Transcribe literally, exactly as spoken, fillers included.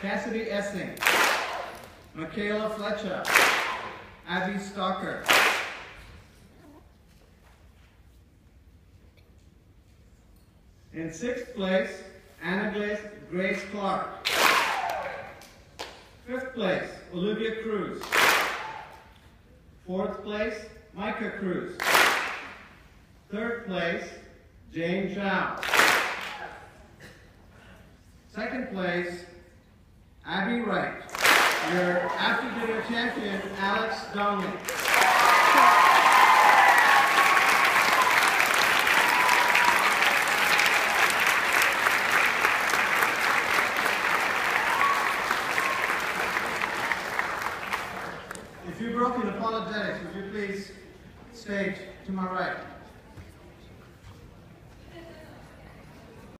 Cassidy Essing, Michaela Fletcher, Abby Stalker. In sixth place, Anna Grace Clark. Fifth place, Olivia Cruz. Fourth place, Micah Cruz. Third place, Jane Zhao. Second place, Abby Wright. Your after-dinner champion, Alex Donnelly. If you're broken apologetics, would you please stage to my right?